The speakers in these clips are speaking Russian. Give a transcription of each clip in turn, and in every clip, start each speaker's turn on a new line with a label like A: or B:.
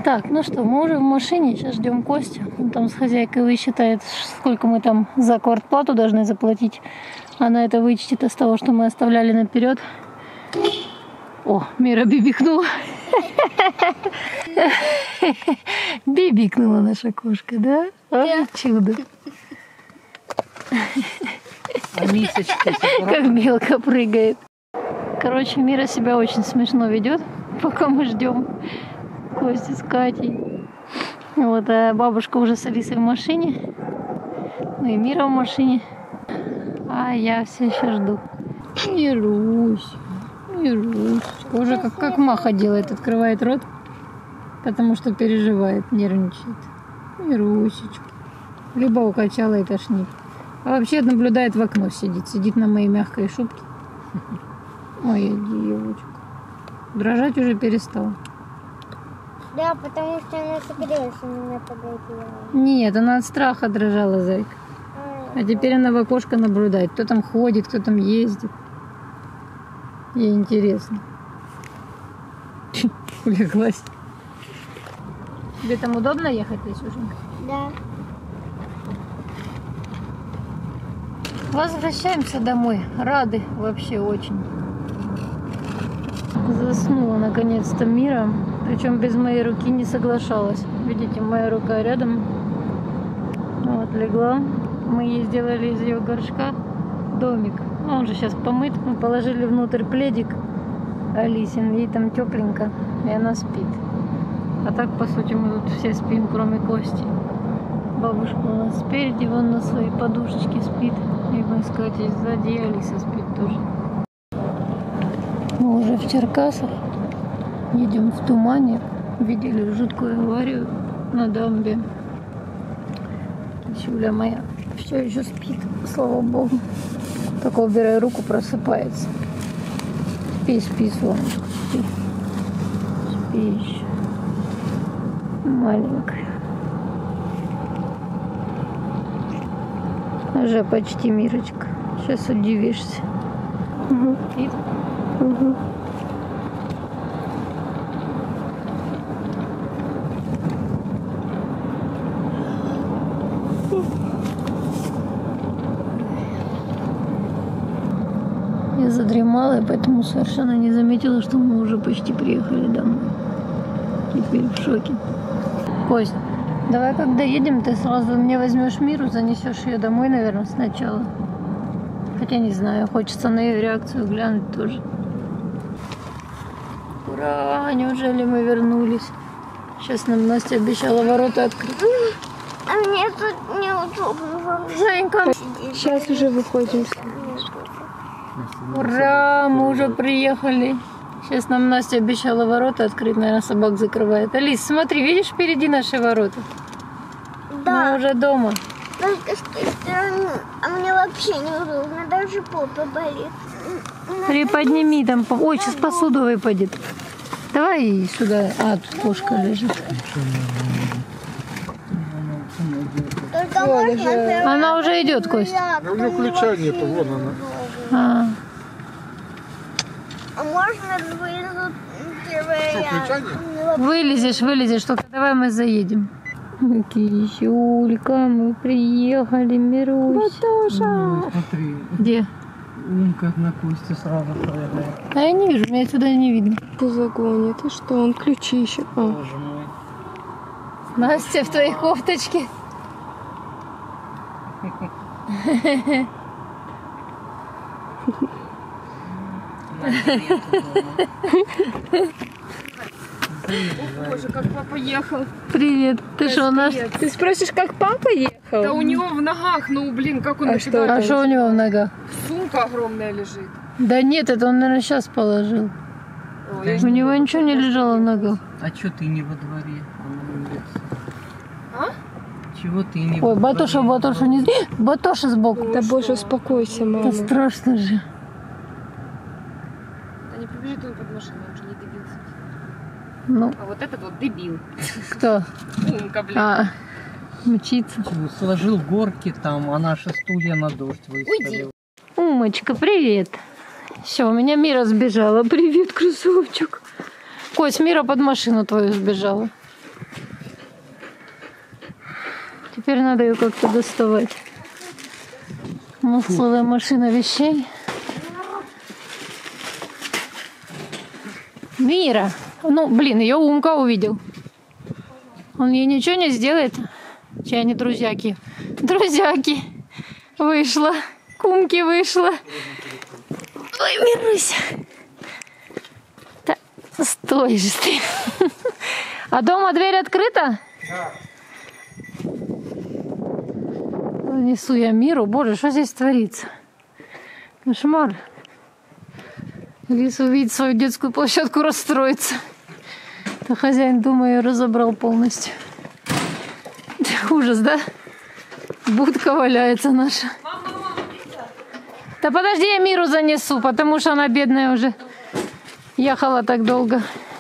A: Так, ну что, мы уже в машине, сейчас ждем Костю. Он там с хозяйкой высчитает, сколько мы там за квартплату должны заплатить. Она это вычтет из того, что мы оставляли наперед. О, Мира бибикнула. Бибикнула наша кошка, да? Ой, чудо.
B: А мисочка
A: как белка прыгает. Короче, Мира себя очень смешно ведет, пока мы ждем Костю с Катей. Вот, а бабушка уже с Алисой в машине. Ну и Мира в машине. А я все еще жду. Мирусь. Мирусечка. Уже как Маха делает, открывает рот, потому что переживает, нервничает. Мирусечка. Либо укачала и тошнит. А вообще наблюдает в окно, сидит на моей мягкой шубке. Моя девочка. Дрожать уже перестала.
C: Да, потому что она согрелась, у меня подойдела.
A: Нет, она от страха дрожала, зайка. А теперь она в окошко наблюдает. Кто там ходит, кто там ездит. Ей интересно. Улеглась. Тебе там удобно ехать, Лисюшенька?
C: Да.
A: Возвращаемся домой. Рады вообще очень. Заснула наконец-то Мира. Причем без моей руки не соглашалась. Видите, моя рука рядом. Вот, легла. Мы ей сделали из ее горшка домик. Ну, он же сейчас помыт. Мы положили внутрь пледик Алисин. Ей там тепленько. И она спит. А так, по сути, мы тут все спим, кроме Кости. Бабушка у нас спереди, вон на своей подушечке спит. И мы с Катей сзади, и Алиса спит тоже. Мы уже в Черкасах. Едем в тумане. Видели жуткую аварию на дамбе. Чуля моя все еще спит, слава богу. Только убираю руку, просыпается. Спи, солнышко, спи. Спи еще. Маленькая. Уже почти, Мирочка. Сейчас удивишься. Угу. Угу. Я задремала, и поэтому совершенно не заметила, что мы уже почти приехали домой. Теперь в шоке. Кость, давай, когда едем, ты сразу мне возьмешь Миру, занесешь ее домой, наверное, сначала. Хотя не знаю, хочется на ее реакцию глянуть тоже. Ура, неужели мы вернулись? Сейчас нам Настя обещала ворота открыть.
C: А мне тут неудобно.
A: Зайка.
D: Сейчас уже выходим.
A: Ура, мы уже приехали. Сейчас нам Настя обещала ворота открыть, наверное, собак закрывает. Алис, смотри, видишь впереди наши ворота?
C: Да.
A: Мы уже дома.
C: Только с той стороны. А мне вообще неудобно, даже попа болит.
A: Приподними там. Ой, сейчас посуду выпадет. Давай сюда. А, тут кошка лежит.
C: Только можно...
A: Она уже идет, Кость.
E: У нее ключа нету, вон она.
C: А можно вылезут
E: Что, ключа нет?
A: Вылезешь, только давай мы заедем. Кисюлька, мы приехали, Мирусь.
B: Смотри,
A: Где?
B: Умка на Косте сразу проверяет.
A: А я не вижу, меня отсюда не видно.
D: По загоне. Ты что, он ключи еще.
B: Боже мой.
A: Настя в твоей кофточке.
D: Боже, как папа ехал.
A: Привет. Ты что, наш?
D: Ты спросишь, как папа ехал?
F: Да у него в ногах, ну блин, как он
D: А
F: начинает?
D: что?
A: А что у него в ногах?
F: Сумка огромная лежит.
A: Да нет, это он, наверное, сейчас положил.
F: Ой,
A: У него ничего не лежало в ногах.
B: А чё ты не во дворе?
F: А?
B: Чего ты не
A: Ой,
B: во
A: Батоша,
B: дворе?
A: Батоша, не... Батоша сбоку.
D: Да боже, успокойся, мама.
A: Это страшно же.
F: Да не прибежит он под машину, он же не дебил.
A: Ну,
F: А вот этот вот дебил.
A: кто?
F: Умка, блин.
A: А, мчится.
B: Чего, сложил горки там, а наши стулья на дождь выставил.
A: Умочка, привет. Все, у меня Мира сбежала. Привет, красавчик. Кость, Мира под машину твою сбежала. Теперь надо ее как-то доставать. Целая машина вещей. Мира. Ну, блин, ее Умка увидел. Он ей ничего не сделает. Чьи они друзьяки. Друзьяки. Вышла. К Умке вышла. Ой, Мируся. Да, стой же ты. А дома дверь открыта?
E: Да.
A: Несу я Миру. Боже, что здесь творится? Кошмар. Лиса увидит свою детскую площадку, расстроится. Да хозяин дома ее разобрал полностью. Ужас, да? Будка валяется наша. Да подожди, я Миру занесу, потому что она бедная уже ехала так долго.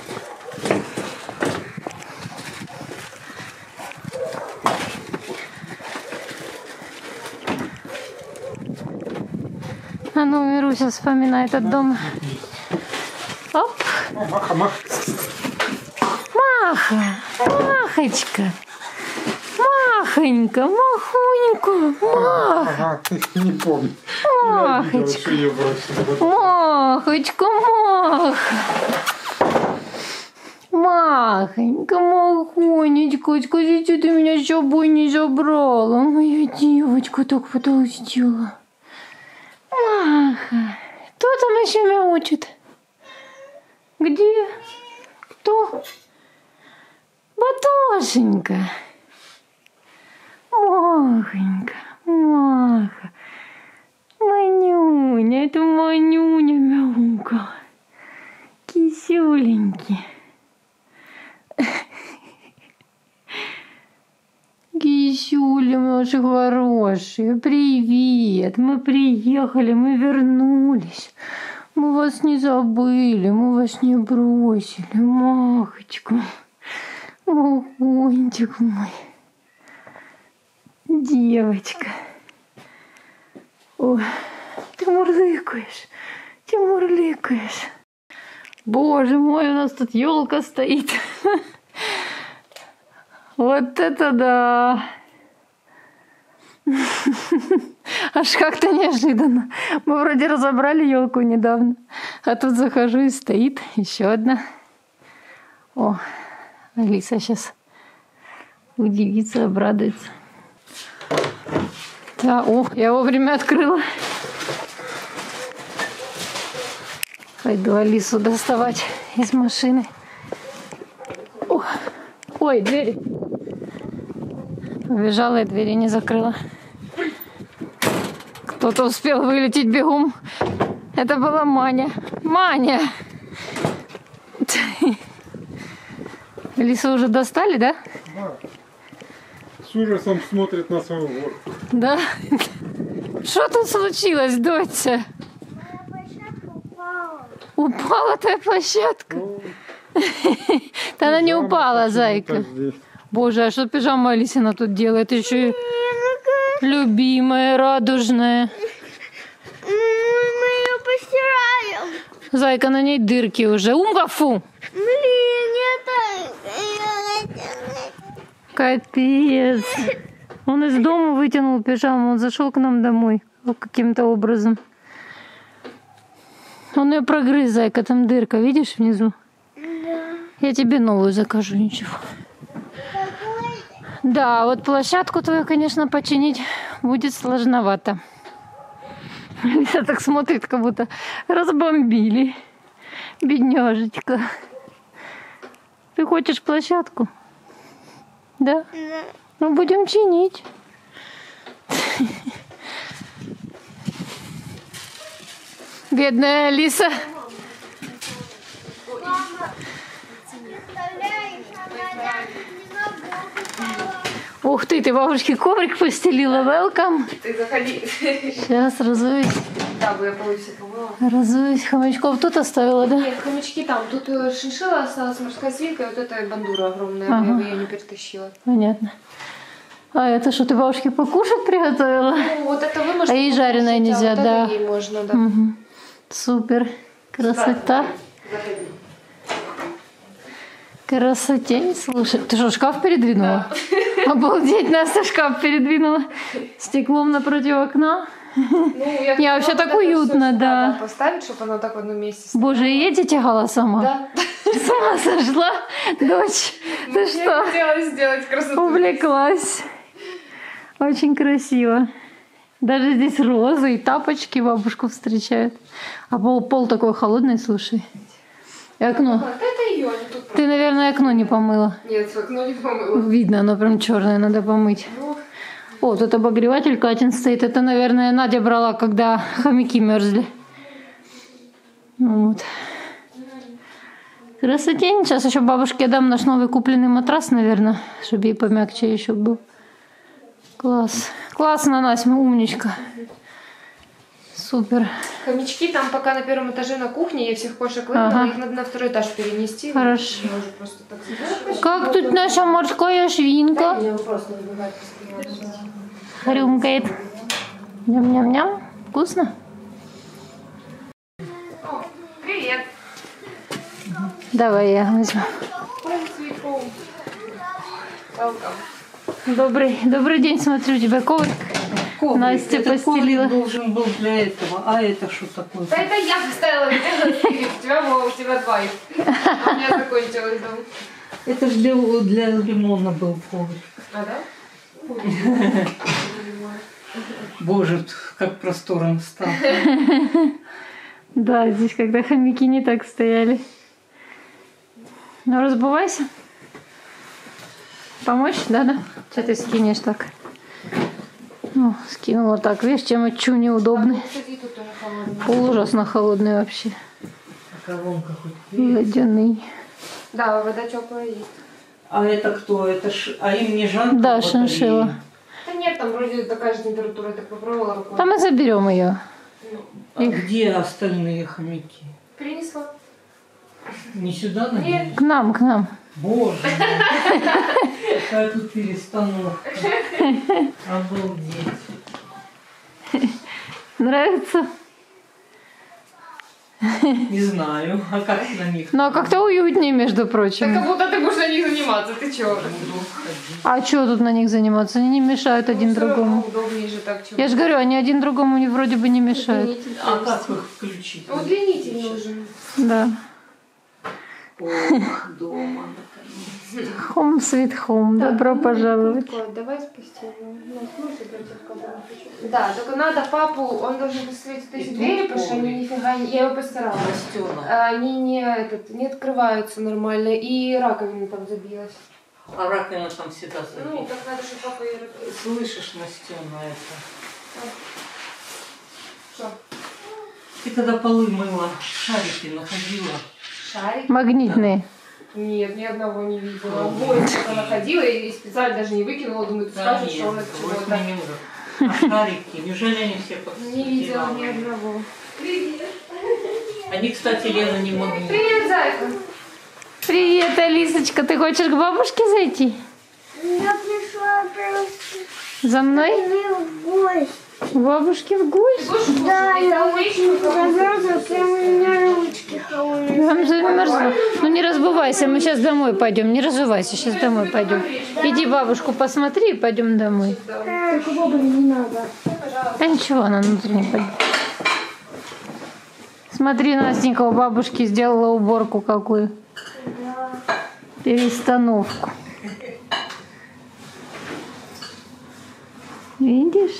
A: А ну, Мируся вспоминает от дома. Оп.
E: Маха, маха.
A: Маха, Махочка. Махонька, Махонька, Мах.
E: Ага, ты не помню. Я видела, что ее бросили.
A: Махочка, Мах. Махонька, Махонечка, скажи, что ты меня с собой не забрала? Моя девочка так потолстела. Маха, кто там еще мяучит? Где? Кто? Батошенька. Махонька, Маха. Манюня, это Манюня мяука. Кисюленький. Кисюля, наши хорошие, привет. Мы приехали, мы вернулись. Мы вас не забыли, мы вас не бросили. Махочка, Махончик мой. Девочка. Ой, ты мурлыкаешь, ты мурлыкаешь. Боже мой, у нас тут елка стоит. Вот это да! Аж как-то неожиданно. Мы вроде разобрали елку недавно, а тут захожу и стоит еще одна. О, Алиса сейчас удивится, обрадуется. Да, о, я вовремя открыла. Пойду Алису доставать из машины. О, ой, двери. Побежала и двери не закрыла. Кто-то успел вылететь бегом. Это была Маня. Маня! Алису уже достали, да?
E: Да. С ужасом смотрит на свою горку.
A: Да? Что тут случилось, доча?
C: Площадка упала.
A: Упала твоя площадка? Да она не упала, зайка. Боже, а что пижама Алисина тут делает? Еще и любимая, радужная.
C: Мы ее постираем.
A: Зайка, на ней дырки уже. Умка, фу!
C: Блин, это...
A: Капец. Он из дома вытянул пижаму, он зашел к нам домой каким-то образом. Он ее прогрыз, зайка, там дырка, видишь, внизу?
C: Да.
A: Я тебе новую закажу, ничего. Да, вот площадку твою, конечно, починить будет сложновато. Алиса так смотрит, как будто разбомбили. Бедняжечка. Ты хочешь площадку? Да?
C: Да.
A: Ну, будем чинить. Бедная Алиса. Ух ты бабушке коврик постелила. Welcome.
F: Ты заходи.
A: Сейчас разуюсь.
F: Да, бы я полностью помыла.
A: Разуюсь. Хомячков тут оставила, да?
F: Нет, хомячки там. Тут шиншилла осталась, морская свинка, и вот эта бандура огромная.
A: Ага.
F: Я бы ее не перетащила.
A: Понятно. А это что, ты бабушке покушать приготовила?
F: Ну, вот это вы можете
A: А ей жареное
F: покушать,
A: нельзя,
F: а вот
A: да.
F: это ей можно, да.
A: Угу. Супер. Красота.
F: Заходи.
A: Красотень, слушай. Ты что, шкаф передвинула? Обалдеть, Настя шкаф передвинула стеклом напротив окна.
F: Ну, я
A: Не, вообще так уютно, да.
F: Поставить, чтобы оно так в одном месте стояло.
A: Боже, и эти тягала сама.
F: Да.
A: С ума сошла, дочь. Ты что?
F: Я хотела сделать красоту.
A: Увлеклась. Очень красиво. Даже здесь розы и тапочки бабушку встречают. А пол такой холодный, слушай. И окно.
F: Вот это ее, не тут.
A: Ты, наверное, окно не помыла.
F: Нет, окно не помыла.
A: Видно, оно прям черное, надо помыть.
F: Ну,
A: О, тут обогреватель Катин стоит. Это, наверное, Надя брала, когда хомяки мерзли. Вот. Красотень. Сейчас еще бабушке дам наш новый купленный матрас, наверное, чтобы ей помягче еще был. Класс. Классно, Настя, умничка. Супер.
F: хомячки там пока на первом этаже на кухне, я всех кошек выгнала,
A: Ага.
F: их надо на второй этаж перенести.
A: Хорошо.
F: Я уже просто так забыла.
A: Как тут наша морская свинка?
F: Меня просто не бывает постоянно.
A: Хрюмкает. Ням-ням-ням. Вкусно?
F: О, привет.
A: Давай я возьму.
F: Home sweet home. Welcome.
A: Добрый день, смотрю, у тебя коврик.
B: Коврик.
A: Настя
B: Этот
A: постелила.
B: коврик должен был для этого. А это что такое?
F: Да это я поставила, у тебя, Вова, у тебя два их. А у меня закончилось дома.
B: Это же для лимона был коврик.
F: А, да?
B: Боже, как просторно стало.
A: Да, здесь когда хомяки не так стояли. Ну, разбывайся. Помочь? Да. Что ты скинешь так? Ну, скинула так. Видишь, чем отчу неудобный.
F: Кстати, тут тоже холодно.
A: Пол ужасно холодный вообще.
B: Колонка хоть.
A: Ледяный.
F: Да, вода теплая есть.
B: А это кто? Это а им не жарко?
A: Да,
B: в батарее?
A: шиншилла.
F: Да нет, там вроде такая же температура, я так попробовала рукой.
A: Там мы заберем ее.
B: А где остальные хомяки?
F: Перенесла.
B: Не сюда,
F: Нет.
B: наверное?
A: К нам, к нам.
B: Боже мой. Какая тут перестановка. Обалдеть.
A: Нравится?
B: Не знаю. А как на них?
A: Ну, а как-то уютнее, между
F: Так
A: прочим.
F: как будто ты будешь на них заниматься, ты чё?
A: А что тут на них заниматься? Они не мешают один другому.
F: Удобнее же так, чё.
A: Я же говорю, они один другому вроде бы не мешают.
F: Удлинитель
B: А
F: есть.
B: как их включить?
F: Удлинитель нужен.
A: Да.
B: Ох, дома, наконец.
A: Home sweet home. Добро пожаловать.
F: Давай спасти его. Да, только надо папу, он должен посмотреть вот эти двери, потому что они нифига не... Я его постаралась.
B: Настена.
F: Они не открываются нормально, и раковина там забилась.
B: А раковина там всегда
F: Ну,
B: забита.
F: так надо, чтобы папа ее...
B: Слышишь, Настена, это?
F: Что?
B: Ты когда полы мыла, шарики находила?
F: Шарик?
A: Магнитные.
F: Нет, ни одного не видела. Обои только находила и специально даже не выкинула. Думаю, ты скажешь, что он от чего-то.
B: А шарики, неужели они все
F: Не видела
B: подсветила?
F: ни одного.
B: Они, кстати, Лена, не могли.
F: Привет, зайка.
A: Привет, Алисочка. Ты хочешь к бабушке зайти?
C: Я пришла просто
A: За мной?
C: в гости.
A: К бабушке в гости?
C: Да, я очень замерзла, прям у меня ручки холодные.
A: Там замерзла. Ну не разбывайся, мы сейчас домой пойдем. Не разувайся, сейчас домой пойдем. Иди бабушку посмотри и пойдем домой.
C: Только бабы не надо.
A: А ничего, она внутри не пойдет. Смотри, Настенька у бабушки сделала уборку какую. Перестановку. Видишь?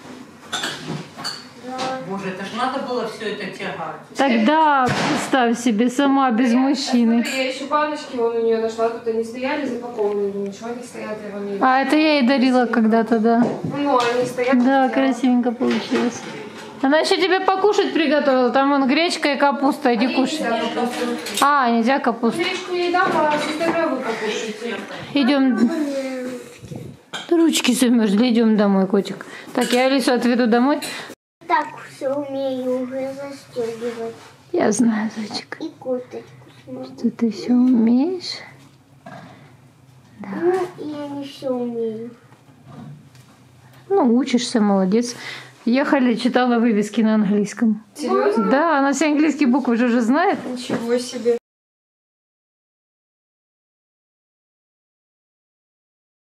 B: Боже, это ж надо было все это тягать.
A: Тогда представь себе, сама без мужчины.
F: Смотри, я еще баночки вон у нее нашла, тут они стояли запакованные, ничего не стоят, я вон не...
A: А это я ей дарила когда-то, да.
F: Ну, они стоят.
A: Да,
F: я-
A: красивенько получилось. Она еще тебе покушать приготовила. Там вон гречка и капуста. Иди
F: Они
A: кушай.
F: нельзя капусту.
A: А, нельзя капусту.
F: Гречку ей дам, а с этой вы покушайте.
A: Идем. Ручки замерзли. Идем домой, котик. Так, я Алису отведу домой.
C: Так все умею уже застегивать.
A: Я знаю, зайчик,
C: И курточку смогу.
A: что ты все умеешь.
C: Ну, я не все умею.
A: Ну, учишься, молодец. Ехали, читала вывески на английском.
F: Серьезно?
A: Да, она все английские буквы же уже знает.
F: Ничего себе.